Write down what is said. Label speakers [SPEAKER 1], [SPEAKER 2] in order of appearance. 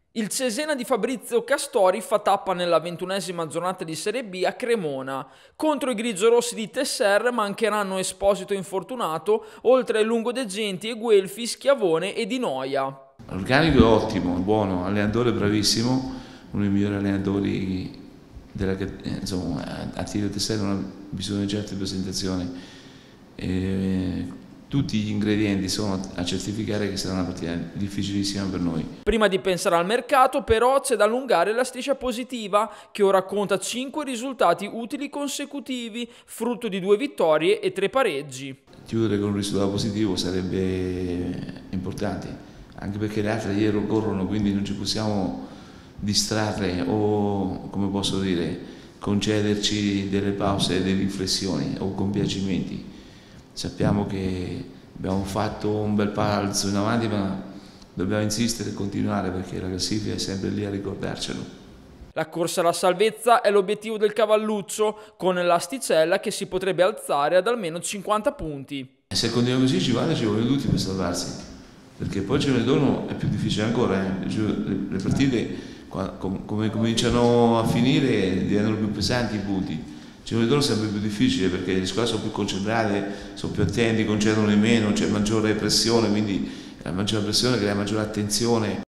[SPEAKER 1] Il Cesena di Fabrizio Castori fa tappa nella 21ª giornata di Serie B a Cremona. Contro i grigiorossi di Tesser mancheranno Esposito infortunato, oltre ai lungodegenti e Guelfi, Schiavone e Di Noia.
[SPEAKER 2] L'organico è ottimo, buono, allenatore bravissimo, uno dei migliori allenatori insomma, a Tiro Tesser non ha bisogno di certe presentazioni. Tutti gli ingredienti sono a certificare che sarà una partita difficilissima per noi.
[SPEAKER 1] Prima di pensare al mercato, però, c'è da allungare la striscia positiva, che ora conta 5 risultati utili consecutivi, frutto di 2 vittorie e 3 pareggi.
[SPEAKER 2] Chiudere con un risultato positivo sarebbe importante, anche perché le altre ieri corrono, quindi non ci possiamo distrarre o, come posso dire, concederci delle pause e delle riflessioni o compiacimenti. Sappiamo che abbiamo fatto un bel balzo in avanti, ma dobbiamo insistere e continuare perché la classifica è sempre lì a ricordarcelo.
[SPEAKER 1] La corsa alla salvezza è l'obiettivo del Cavalluccio, con l'asticella che si potrebbe alzare ad almeno 50 punti.
[SPEAKER 2] E se continua così ci vogliono tutti per salvarsi, perché poi il girone ritorno è più difficile ancora. Le partite come cominciano a finire diventano più pesanti i punti. Il girone ritorno è sempre più difficile perché le squadre sono più concentrate, sono più attenti, concedono di meno, c'è maggiore pressione, quindi la maggiore pressione crea maggiore attenzione.